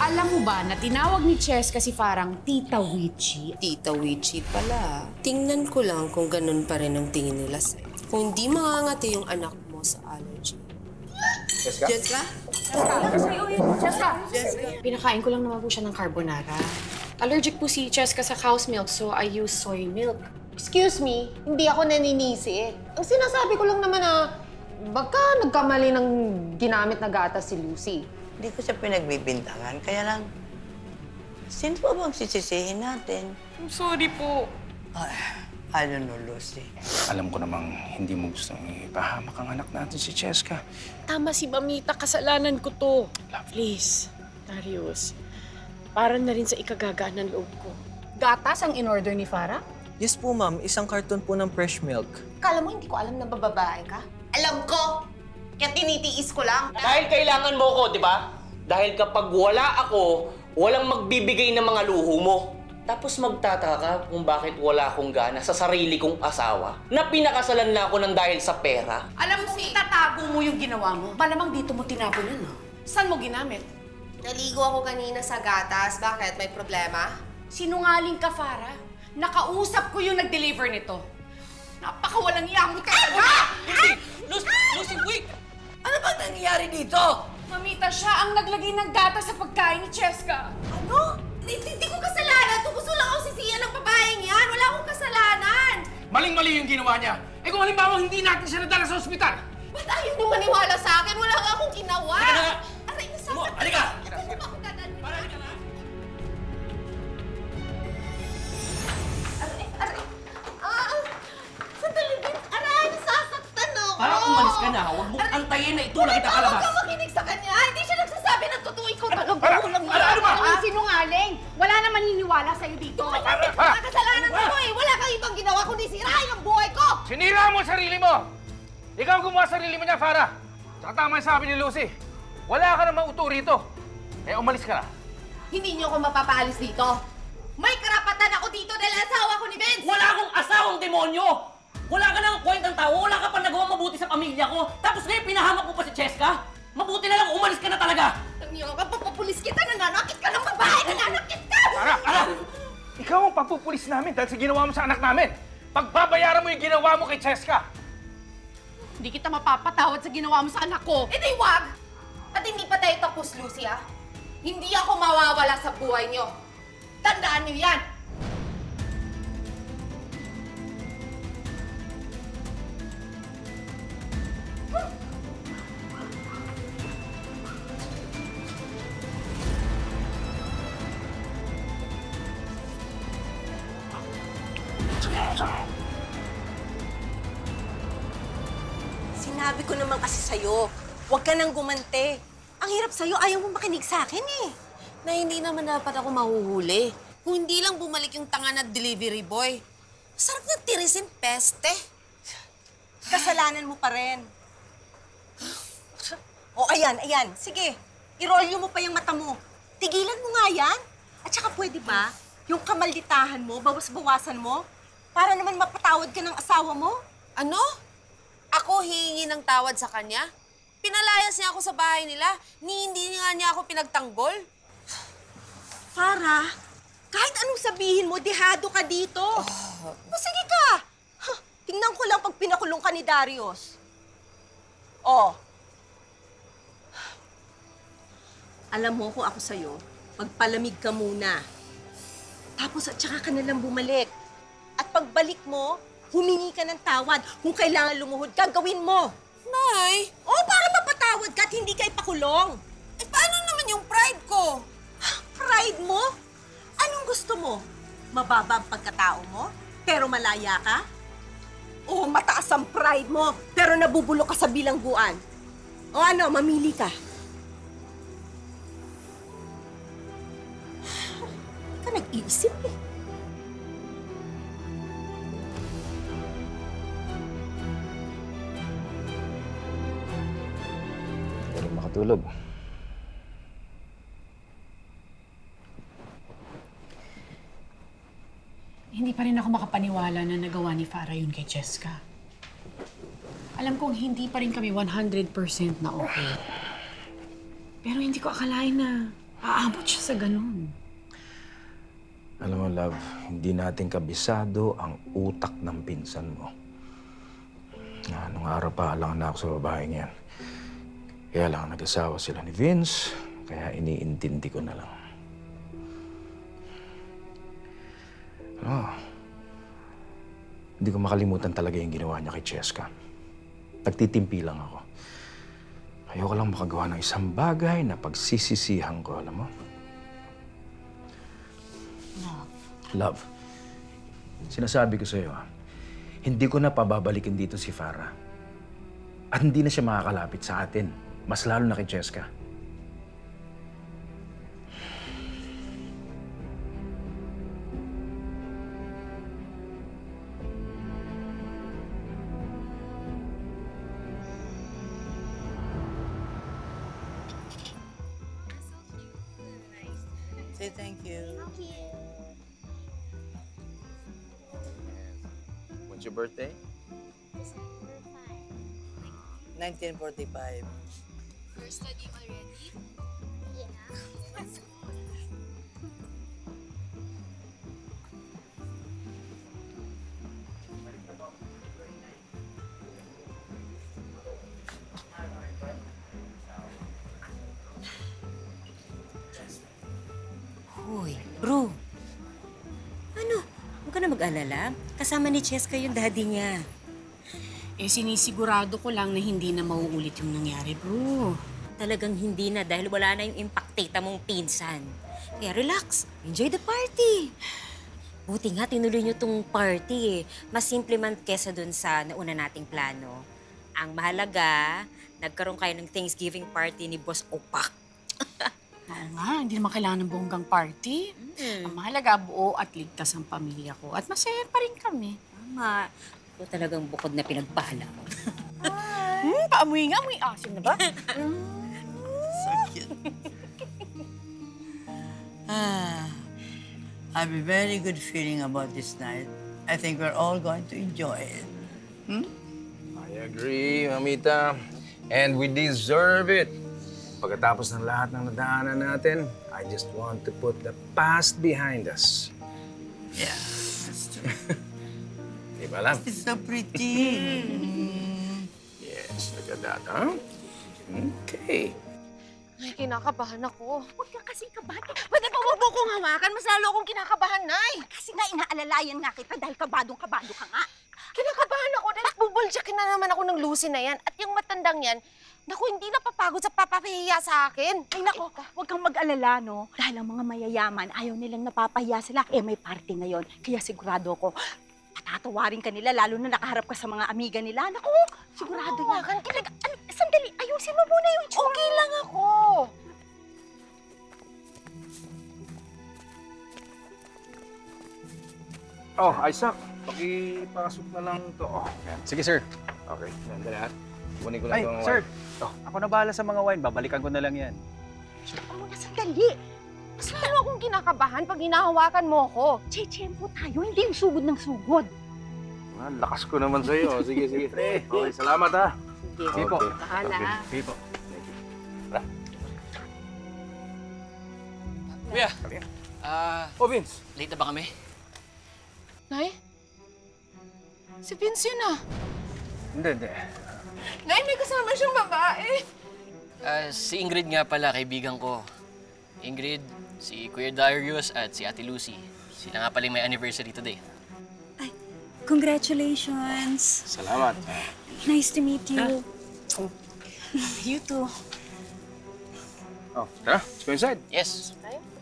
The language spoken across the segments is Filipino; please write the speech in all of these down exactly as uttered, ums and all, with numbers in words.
Alam mo ba na tinawag ni Cheska si Farang Tita Witchy? Tita Witchy pala. Tingnan ko lang kung ganun pa rin ang tingin nila sa'yo. Kung hindi mangangati yung anak mo sa allergy. Cheska? Cheska? Cheska! Cheska? Pinakain ko lang naman po siya ng carbonara. Allergic po si Cheska sa cow's milk, so I use soy milk. Excuse me, hindi ako naninisi. Ang sinasabi ko lang naman na baka nagkamali ng ginamit na gatas si Lucy. Hindi ko siya pinagbibintangan, kaya lang, sino pa bang sisisihin natin? I'm sorry po. Ay, ano no, Lucy? Alam ko namang hindi mo gusto ipahamak ang anak natin si Cheska. Tama si Mamita, kasalanan ko to. Please, Darius, para na rin sa ikagagaan ng loob ko. Gatas ang in-order ni Farah? Yes po, ma'am. Isang karton po ng fresh milk. Kala mo hindi ko alam na bababae ka? Alam ko! Kaya tinitiis ko lang. Dahil kailangan mo ko, di ba? Dahil kapag wala ako, walang magbibigay ng mga luho mo. Tapos magtataka ka kung bakit wala akong gana sa sarili kong asawa na pinakasalan na ako ng dahil sa pera. Alam mo, itatago mo yung ginawa mo. Malamang dito mo tinapon yun, no? Saan mo ginamit? Naligo ako kanina sa gatas. Bakit? May problema? Sinungaling ka, Farah. Nakausap ko yung nag-deliver nito. Napakawalang iya mo talaga! Lucy! Lucy, wait! Ano bang nangyayari dito? Mamita, siya ang naglagay ng gatas sa pagkain ni Cheska. Ano? Hindi ko kasalanan. Gusto lang ako sisiyan ng babaeng yan. Wala akong kasalanan. Maling-mali yung ginawa niya. Eh kung halimbawa hindi natin siya nadala sa ospital. Ba't ayaw niyo maniwala sa akin? Wala nga akong ginawa. Halika na nga! Aray, nasasaktan. Halika! Ano ba ako dadalhin? Halika na! Aray, aray. Ah, sandali din. Aray, nasasaktan ako. Parang umalis ka na. Huwag mong antayin na itulak kita kalabas. Huwag ka makinig sa kanya. Hindi siya nagsasabi ng totoo. Ikaw talaga. Ano? Ano ba? Ang sinungaling! Wala naman niniwala sa'yo dito. Wala kasalanan mo eh. Wala kang ibang ginawa kundi sirain ang buhay ko. Sinira mo ang sarili mo! Ikaw ang gumawa sa sarili mo niya, Farah. Tsaka tama yung sabi ni Lucy. Wala ka namang uto rito. Eh, umalis ka na. Hindi niyo ako mapapaalis dito. May karapatan ako dito dahil asawa ko ni Vince. Wala akong asawang demonyo! Wala ka nang kwentang tao. Wala ka pa nagawa mabuti sa pamilya ko. Tapos ngayon pinahamak mo pa si Cheska? Mabuti na lang umalis ka na talaga. Niyo ka, papapulis kita, nananakit ka ng babae, nananakit ka! Farah! Farah! Ikaw ang papupulis namin dahil sa ginawa mo sa anak namin. Pagbabayaran mo yung ginawa mo kay Cheska. Hindi kita mapapatawad sa ginawa mo sa anak ko. Eh di wag! At hindi pa tayo tapos, Lucy, ha? Hindi ako mawawala sa buhay niyo. Tandaan niyo yan! Sinabi ko naman kasi sa'yo, huwag ka nang gumante. Ang hirap sa'yo, ayaw mo makinig sa akin eh. Na hindi naman dapat ako mahuhuli. Kung hindi lang bumalik yung tanga na delivery boy. Sarap na tirisin peste. Kasalanan mo pa rin. O ayan, ayan. Sige, irolyo mo pa yung mata mo. Tigilan mo nga yan. At saka pwede ba, yung kamalditahan mo, bawas-bawasan mo, para naman mapatawad ka ng asawa mo? Ano? Ako hihingi ng tawad sa kanya? Pinalayas niya ako sa bahay nila, ni hindi nga niya ako pinagtanggol. Farah, kahit anong sabihin mo, dehado ka dito. Oh. O sige ka. Huh, tingnan ko lang pag pinakulong ka ni Darius. Oh. Alam mo kung ako sa'yo, magpalamig ka muna. Tapos at saka ka nalang bumalik. At pagbalik mo, humingi ka ng tawad. Kung kailangan lumuhod ka, gawin mo. Nay! Oh, para mapatawad ka at hindi ka ipakulong. Eh, paano naman yung pride ko? Pride mo? Anong gusto mo? Mababa ang pagkatao mo, pero malaya ka? O mataas ang pride mo, pero nabubulok ka sa bilangguan? O ano, mamili ka? Hindi ka nag-iisip eh. Galing makatulog. Hindi pa rin ako makapaniwala na nagawa ni Farah yun kay Cheska. Alam kong hindi pa rin kami one hundred percent na okay. Pero hindi ko akalain na Aabot siya sa ganun. Alam mo, love, hindi natin kabisado ang utak ng pinsan mo. Na, nung araw pa lang na ako sa babae niyan. Kaya lang nag-asawa sila ni Vince, kaya iniintindi ko na lang. Ano, hindi ko makalimutan talaga yung ginawa niya kay Cheska. Nagtitimpi lang ako. Ayoko lang makagawa ng isang bagay na pagsisisihan ko, alam mo? Love. Love, sinasabi ko sa'yo, ha, hindi ko na pababalikin dito si Farah. At hindi na siya makakalapit sa atin. Mas lalo na kay Cheska. Say thank you. When's your birthday? nineteen forty-five. First study already? Yeah. Hoy, bro. Ano? Huwag ka na mag-alala. Kasama ni Cheska yung daddy niya. Eh, sinisigurado ko lang na hindi na mauulit yung nangyari, bro. Talagang hindi na dahil wala na yung impact tita mong pinsan. Kaya relax. Enjoy the party. Buti nga tinuloy niyo tong party eh. Mas simple man kesa dun sa nauna nating plano. Ang mahalaga, nagkaroon kayo ng Thanksgiving party ni Boss Opak. Oo nga, hindi naman kailangan ng bonggang party. Mm. Ang mahalaga, buo at ligtas ang pamilya ko. At masaya pa rin kami. Tama. Ito talagang bukod na pinagpala mo. Hmm, paamoy nga, amoy asim na ba? So cute. ah, I have a very good feeling about this night. I think we're all going to enjoy it. Hmm? I agree, Mamita. And we deserve it. Pagkatapos ng lahat ng nadaanan natin, I just want to put the past behind us. Yeah, that's true. Diba, love? It's so pretty. Yes, look at that, huh? Okay. Ay, kinakabahan ako. Huwag ka kasi kabahan. Pwede ba wag mo kong hawakan? Mas lalo akong kinakabahan, Nay. Kasi nga inaalalayan nga kita dahil kabadong-kabado ka nga. Kinakabahan ako dahil bubulsyakin na naman ako ng Lucy na yan. At yung matandang yan, naku, hindi napapagod sa papapahiya sa akin. Ay nako, huwag kang mag-alala, no? Dahil ang mga mayayaman, ayaw nilang napapahiya sila. Eh, may party ngayon. Kaya sigurado ko, patatawarin ka nila, lalo na nakaharap ka sa mga amiga nila. Naku, sigurado yan. Hawakan Talaga, ano, sandali, ayusin mo muna yung itsura. Okay lang ako. Oh, Isaac, pakipasok na lang to. Oh, yan. Sige, sir. Okay, nandun na. Kunin ko lang Ay, itong sir. wine. Oh. Ako na bahala sa mga wine. Babalikan ko na lang yan. Huwag mo na sandali. Mas lalo akong kinakabahan pag hinahawakan mo ako. Che-chempo tayo, hindi yung sugod ng sugod. Ah, lakas ko naman sa'yo. Sige, sige. Okay, salamat ha. Sige. Sige po. Bahala. Sige po. Kuya, ah, Oh, Vince. late na ba kami? Nay? Si Vince yun ah. Hindi, hindi. Nay, may kasama siyang babae. Ah, si Ingrid nga pala, kaibigan ko. Ingrid, si Kuya Darius at si Ate Lucy. Sila nga pala yung may anniversary today. Congratulations. Salamat. Nice to meet you. You too. Oh, tara. Let's go inside. Yes.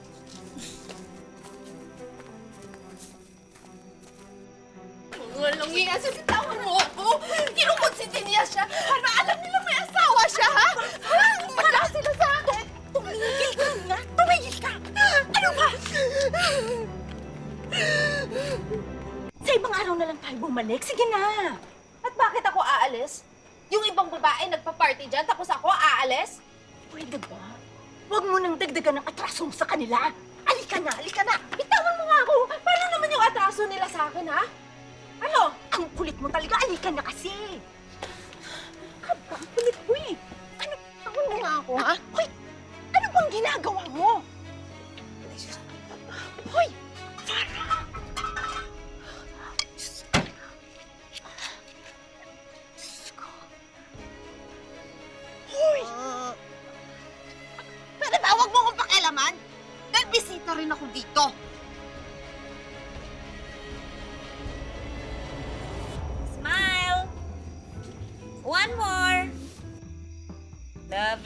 Walang iya sa bitawan mo ako. Kinukonsinti niya siya para alam nila may asawa siya, ha? Ha? Wala sila sa akin. Tumigil ka nga! Tumigil ka! Ano ba? Sa ibang araw na lang tayo bumalik. Sige na! At bakit ako aalis? Yung ibang babae nagpa-party dyan, tapos ako aalis? Pwede ba? Huwag mo nang dagdagan ng atraso mo sa kanila. Alika na! Alika na! Bitawan mo nga ako. Paano naman yung atraso nila sa akin, ha? Ano? Ang kulit mo talaga! Alika na kasi! Aba, ang kulit mo eh! Ano? Tawin mo nga ako, ha? Hoy! Ano bang ginagawa mo?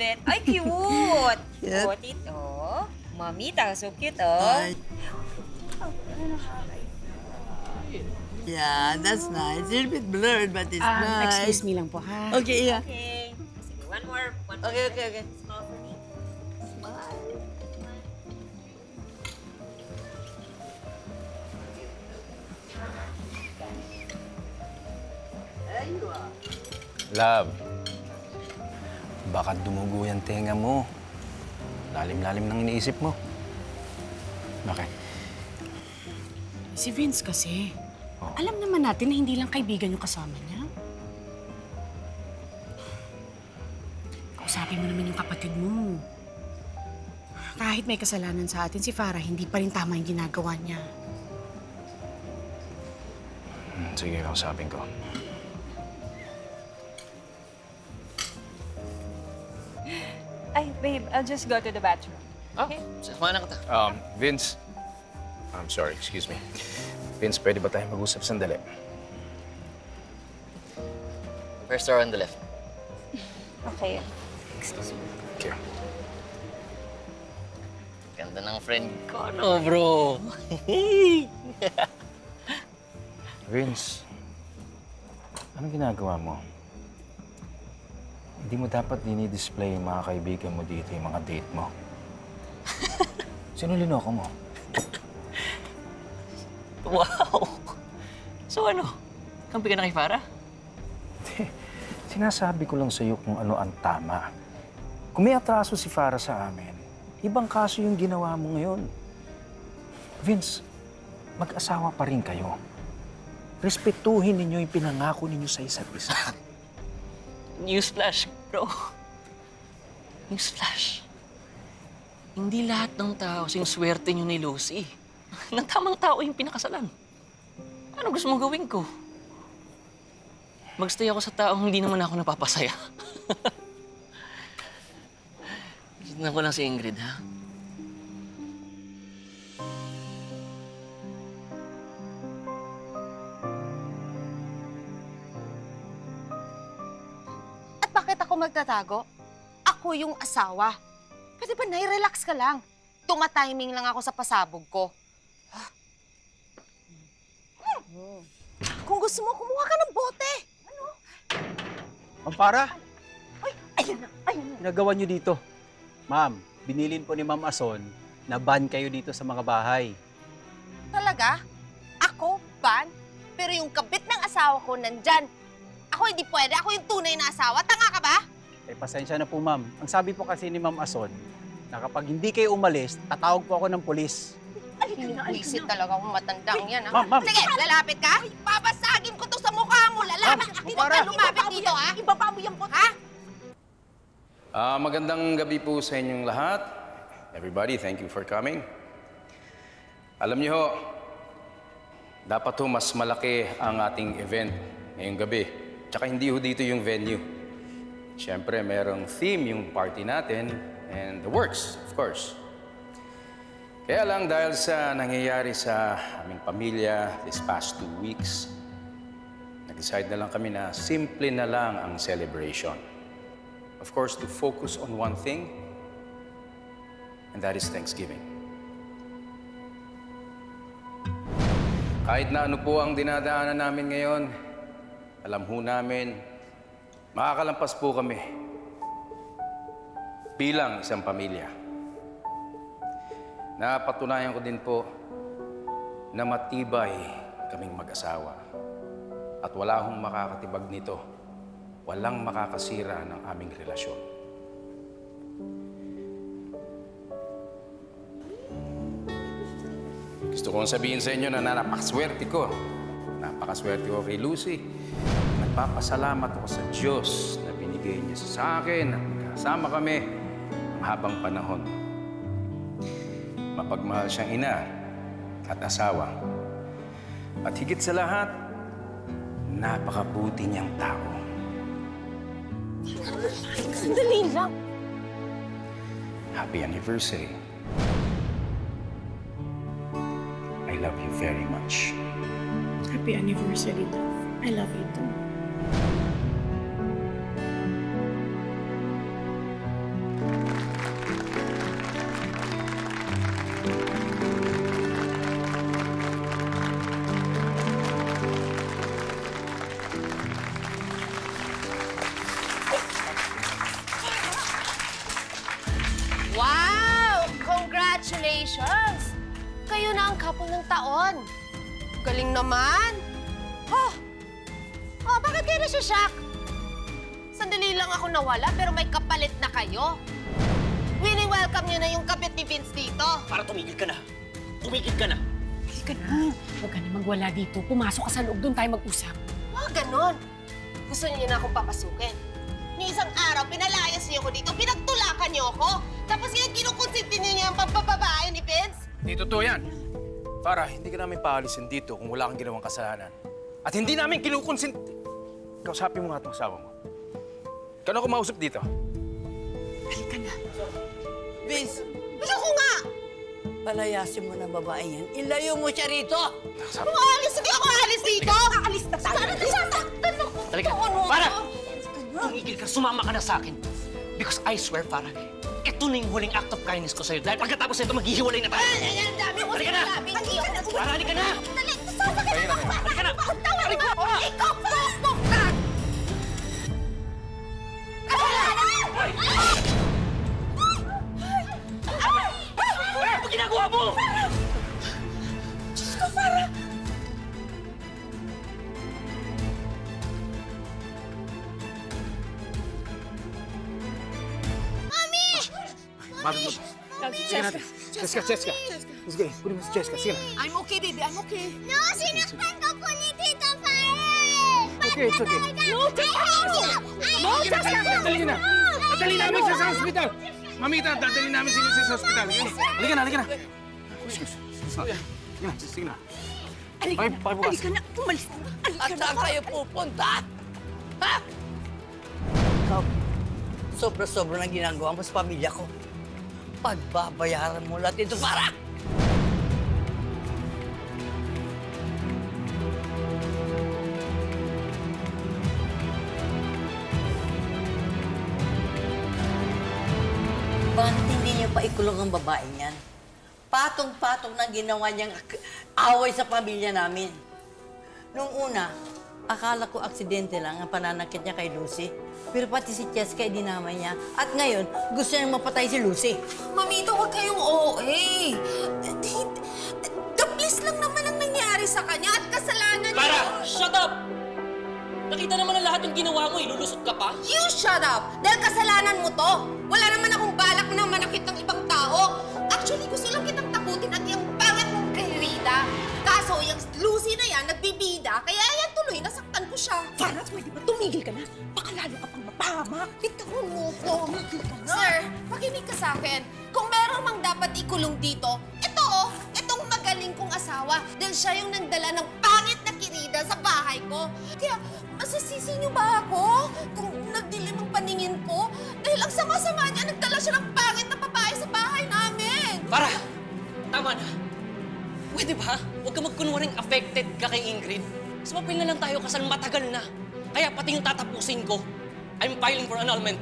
it. Ay, cute! Cute. Put it, oh. Mamita, so cute, oh. Yeah, that's nice. A little bit blurred, but it's Ah, nice. excuse me lang po, ha? Okay, yeah. Okay. Sige, one more. One more. Okay, okay, okay. Small for me. Love, baka dumugo yung tenga mo. Lalim-lalim nang iniisip mo. Bakit? Si Vince kasi. Alam naman natin na hindi lang kaibigan yung kasama niya. Kausapin mo naman yung kapatid mo. Kahit may kasalanan sa atin, si Farah, hindi pa rin tama yung ginagawa niya. Hmm, sige, kausapin ko. Ay, babe, I'll just go to the bathroom. Okay. Sama na kita. Um, Vince. I'm sorry, excuse me. Vince, pwede ba tayo mag-usap sandali? First door on the left. Okay. Excuse me. Okay. Ganda ng friend ko, no, bro? Vince, anong ginagawa mo? Hindi mo dapat dinidisplay yung mga kaibigan mo dito, yung mga date mo. Sino linoko mo? Wow! So ano? Kampi ka na kay Farah? Sinasabi ko lang sa'yo kung ano ang tama. Kung may atraso si Farah sa amin, ibang kaso yung ginawa mo ngayon. Vince, mag-asawa pa rin kayo. Respetuhin ninyo yung pinangako ninyo sa isa't isa. Newsflash, bro. Newsflash. Hindi lahat ng tao sing swerte nyo ni Lucy. Nang tamang tao yung pinakasalan. Ano gusto mong gawin ko? Magstay ako sa taong hindi naman ako napapasaya. Tignan ko lang si Ingrid, ha? At bakit ako magtatago? Ako yung asawa. Pwede ba nai-relax ka lang? Tumatiming lang ako sa pasabog ko. Hmm. Kung gusto mo, kumuha ka ng bote. Ano? Ma'am Farah, Ay, ayun na, ayun na. ginagawa niyo dito. Ma'am, binilin po ni Ma'am Ason na ban kayo dito sa mga bahay. Talaga? Ako, ban? Pero yung kabit ng asawa ko nandyan. Ako hindi pwede. Ako yung tunay na asawa. Tanga ka ba? Eh, pasensya na po, ma'am. Ang sabi po kasi ni Ma'am Ason, na kapag hindi kayo umalis, tatawag po ako ng pulis. Visit talaga akong matandang yan, ha? Ma'am, ma'am. Sige, lalapit ka. Babasagin ko to sa mukha mo. Lalapit ka. Hindi ka lumapit dito, ha? Ibaba mo yung bote. Ha? Ah, magandang gabi po sa inyong lahat. Everybody, thank you for coming. Alam niyo ho, dapat ho mas malaki ang ating event ngayong gabi. Tsaka hindi ho dito yung venue. Siyempre, merong theme yung party natin and the works, of course. Kaya lang dahil sa nangyayari sa aming pamilya this past two weeks, nag-decide na lang kami na simple na lang ang celebration. Of course, to focus on one thing, and that is Thanksgiving. Kahit na ano po ang dinadaanan namin ngayon, alam ho namin, makakalampas po kami bilang isang pamilya. Napatunayan ko din po na matibay kaming mag-asawa. At wala hong makakatibag nito. Walang makakasira ng aming relasyon. Gusto kong sabihin sa inyo na napakaswerte ko. Napakaswerte ko kay Lucy. Nagpapasalamat ako sa Diyos na binigay niya sa akin at magkasama kami ang habang panahon. Mapagmahal siyang ina at asawa. At higit sa lahat, napakabuti niyang tao. Sandali lang. Happy anniversary. I love you very much. Happy anniversary, love. I love you too. taon. Galing naman. Oh, oh bakit kayo nasya-shock? Sandali lang ako nawala, pero may kapalit na kayo. Wini-welcome niyo na yung kabit ni Vince dito. Para tumigil ka na. Tumigil ka na. Tumigil ka na. Huwag ka na magwala dito. Pumasok ka sa loob, doon tayo mag-usap. Wag ganon. Gusto niyo na akong papasukin. Yung isang araw, pinalayas niyo ako dito, pinagtulakan niyo ako. Tapos yung kinukonsinti niyo yung pampababae ni Vince. Hindi totoo yan. Farah, hindi ka namin paalisin dito kung wala kang ginawang kasalanan. At hindi namin kinukonsinti... Kausapin mo nga itong asawa mo. Kano ako mausap dito? Halika na. Vince, Ayoko nga! palayasin mo na babae yan. Ilayo mo siya rito! Kung aalis, hindi ako aalis dito! Aalis na tayo! Sana nasasaktan ako! Halika, Ano? Farah! Tumigil ka, sumama ka na sa akin. Because I swear, Farah, ito na yung huling act of kindness ko sa'yo. Dahil pagkatapos nito, maghihiwalay na tayo. Ay, ang dami mo Halika na! sinabi. Hindi ako nag- Farah, halika na! Dali, sasaktan Halika na. ako! Halika na! Tawag Halika mo! na! Ikaw, pupok ka! Kasalanan! Ano ba ginagawa mo? Diyos ko, Farah! Mami! Mami! Sige natin. Jessica, Jessica. Sige, kunin mo si Jessica. Sige na. I'm okay, baby. I'm okay. No, sinaktan ka po ni Tita Farah! Okay, it's okay. No, No, Jessica! Dadali na! Dadali namin siya sa hospital! Mamita, dadali namin siya sa hospital. Halika na, halika na. Sige na, sige na. Halika na, halika na. Umalis na. At saan kayo pupunta? Ha? Ikaw, sobra-sobra na ginagawa mo sa pamilya ko. Pagbabayaran mo lahat ito para! Bakit hindi niyo pa ikulong ang babaeng yan? Patong-patong na ginawa niyang ak- away sa pamilya namin. Nung una, akala ko aksidente lang ang pananakit niya kay Lucy. Pero pati si Cheska ay dinamay niya. At ngayon, gusto niyang mapatay si Lucy. Mamito, huwag kayong O A. Kaplis lang naman ang nangyari sa kanya at kasalanan niya. Farah! Shut up! Nakita naman ang lahat yung ginawa mo, ilulusot ka pa? You shut up! Dahil kasalanan mo to. Wala naman akong balak na manakit ng ibang tao. Actually, gusto lang kitang takutin at yung pangit mong kay Rita. Kaso, yung Lucy na yan, nagbibida, kaya yan tuloy, nasaktan ko siya. Farah, pwede ba tumigil ka na? Baka lalo ka pang mapahamak. Bitawan mo ko. Sir, pakinig ka sa akin. Kung meron mang dapat ikulong dito, ito oh, itong magaling kong asawa. Dahil siya yung nagdala ng pangit na kirida sa bahay ko. Kaya, masasisi niyo ba ako kung nagdilim ang paningin ko? Dahil ang sama-sama niya, nagdala siya ng pangit na babae sa bahay namin. Farah! Tama na. Pwede ba? Huwag ka magkunwaring affected ka kay Ingrid. Sa papel na lang tayo kasal matagal na. Kaya pati yung tatapusin ko, I'm filing for annulment.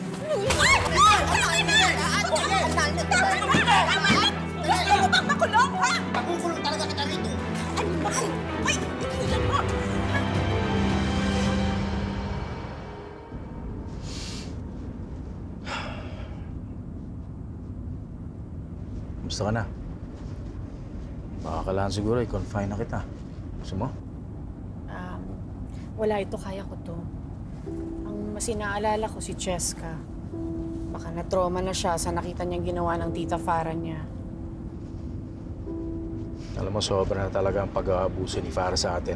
Gusto mo bang makulong, ha? Pagkukulong talaga kita rito. Animal! Ay, tigilan mo! Gusto ka na? Baka kailangan siguro i-confine na kita. Gusto mo? Um, wala ito, kaya ko to. Ang mas inaalala ko si Cheska. Baka na-trauma na siya sa nakita niyang ginawa ng tita Farah niya. Alam mo, sobra na talaga ang pag-aabuso ni Farah sa atin.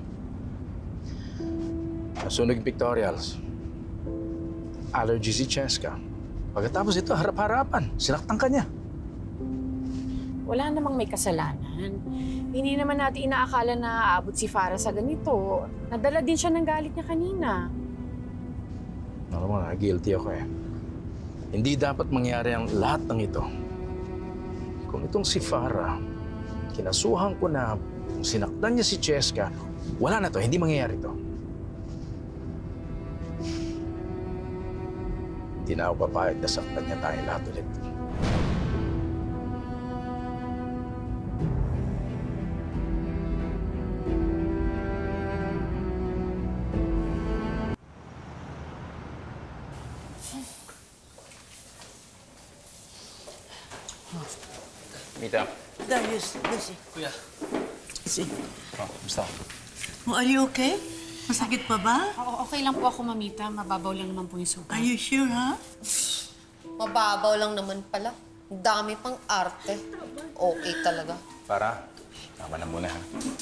Nasunog yung pictorials. Allergy si Cheska. Pagkatapos ito, harap-harapan. Sinaktan ka niya. Wala namang may kasalanan. Hindi naman natin inaakala na aabot si Farah sa ganito. Nadala din siya ng galit niya kanina. Alam mo na, guilty ako eh. Hindi dapat mangyari ang lahat ng ito. Kung itong si Farah, kinasuhan ko na sinaktan niya si Cheska, wala na to, hindi mangyayari to. Hindi na ako papayag na saktan niya tayong lahat ulit. Mita. Darius, Lucy. Kuya. Lucy. Oh, basta. Oh, are you okay? Masakit pa ba? Oo, okay lang po ako, mamita. Mababaw lang naman po yung sugat. Are you sure, ha? Mababaw lang naman pala. Ang dami pang arte. Okay talaga. Para, tama na muna ha.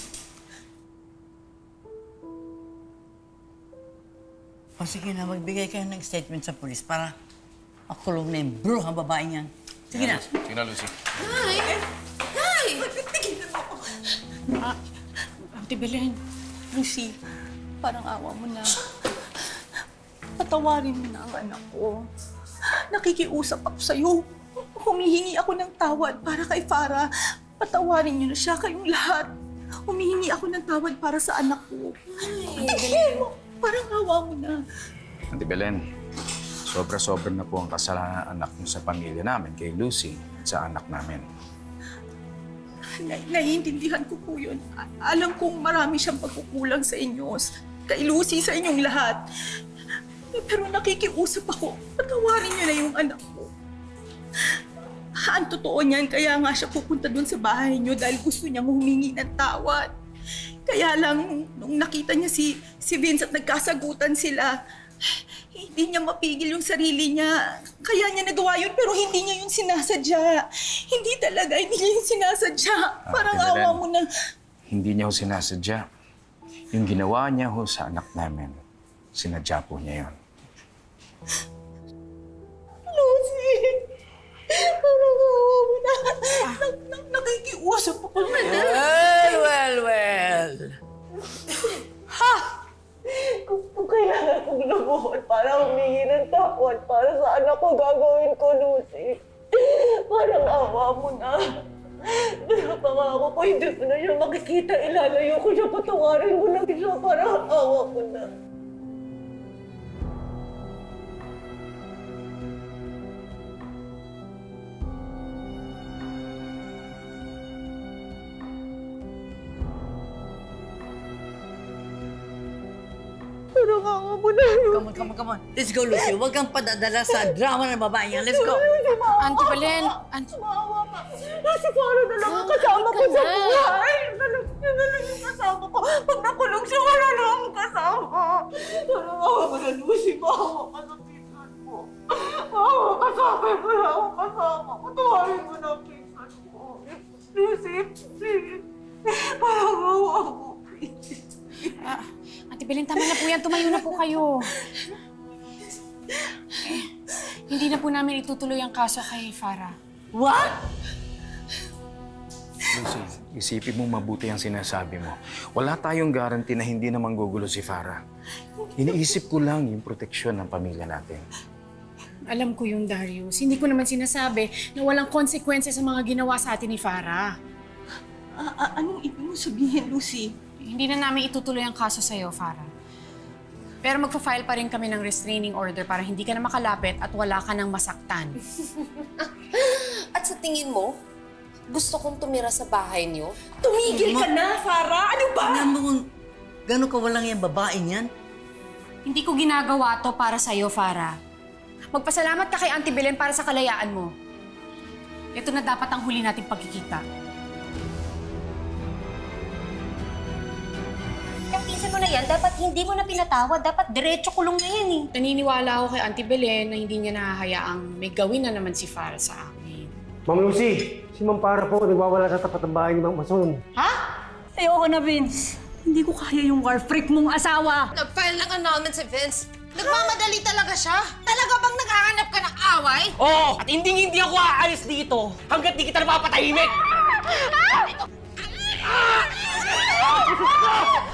O sige na, magbigay kayo ng statement sa polis para makulong na yung bro ang babae niyan. Sige na. Sige na, Lucy. Nay! Nay! Ah, Ate Belen. Lucy, parang awa mo na. Patawarin mo na ang anak ko. Nakikiusap ako sa'yo. Humihingi ako ng tawad para kay Farah. Patawarin niyo na siya, kayong lahat. Humihingi ako ng tawad para sa anak ko. Ay, parang awa mo na. Ate Belen, sobra-sobra na po ang kasalanan ng anak mo sa pamilya namin, kay Lucy at sa anak namin. Na naiintindihan ko po yun. A- alam kong marami siyang pagkukulang sa inyo, kay Lucy, sa inyong lahat. Pero nakikiusap ako, patawarin niyo na yung anak ko. Ang totoo niyan, kaya nga siya pupunta doon sa bahay niyo dahil gusto niyang humingi ng tawad. Kaya lang, nung nakita niya si, si Vince at nagkasagutan sila, hindi niya mapigil yung sarili niya. Kaya niya nagawa yun, pero hindi niya yun sinasadya. Hindi talaga, hindi niya yun sinasadya. Parang Ate Belen, awa mo na. Hindi niya ho sinasadya. Yung ginawa niya ho sa anak namin, sinadya po niya yun. Lucy! Parang awa mo na. Nak- nak- Nakikiusap ako. Well, well, well. Ha! Kung, kung kailangan kong lumuhod para humingi ng tawad para sa anak ko, gagawin ko, Lucy. Parang awa mo na. Pero pangako ko, hindi ko na siya makikita. Ilalayo ko siya, patawarin mo lang siya. Parang awa mo na. Pero awa mo na. Come on, come on, come on. Let's go, Lucy. Huwag kang padadala sa drama ng babae niyan. Let's go. Auntie Belen, Auntie... Maawa ka. Nasi Farah na lang ang kasama ko sa buhay. Nalang, nalang yung kasama ko. Pag nakulong siya, wala na akong kasama. Parang awa mo na, Lucy. Maawa ka sa pinsan mo. Maawa ka sa akin. Wala akong kasama. Patawarin mo na ang pinsan mo. Lucy, please. Parang awa mo, please. Ah, Ate Belen, tama na po yan. Tumayo na po kayo. Eh, hindi na po namin itutuloy ang kaso kay Farah. What? Lucy, isipin mo mabuti ang sinasabi mo. Wala tayong guarantee na hindi naman gugulo si Farah. Iniisip ko lang yung proteksyon ng pamilya natin. Alam ko yung Darius. Hindi ko naman sinasabi na walang konsekwensya sa mga ginawa sa atin ni Farah. A- a- anong ibig mo sabihin, Lucy? Hindi na namin itutuloy ang kaso sa'yo, Farah. Pero magpa-file pa rin kami ng restraining order para hindi ka na makalapit at wala ka nang masaktan. At sa tingin mo, gusto kong tumira sa bahay niyo? Tumigil ka na, Farah! Ano ba? Tingnan mo kung gano'n kawalang yung babae niyan. Hindi ko ginagawa to para sa'yo, Farah. Magpasalamat ka kay Auntie Belen para sa kalayaan mo. Ito na dapat ang huli nating pagkikita. Yung pinsan mo na yan, dapat hindi mo na pinatawad. Dapat diretso kulong na yan eh. Naniniwala ako kay Auntie Belen na hindi niya nahahayaang may gawin na naman si Farah sa amin. Ma'am Lucy, si Ma'am Farah po nagwawala sa tapat ng bahay ni Ma'am Mason. Ha? Ayoko na, Vince. Hindi ko kaya yung war freak mong asawa. Nag-file ng annulment si Vince. Nagmamadali talaga siya. Talaga bang naghahanap ka ng away? Oo! At hindi hindi ako aalis dito hanggat di kita napapatahimik! Ah!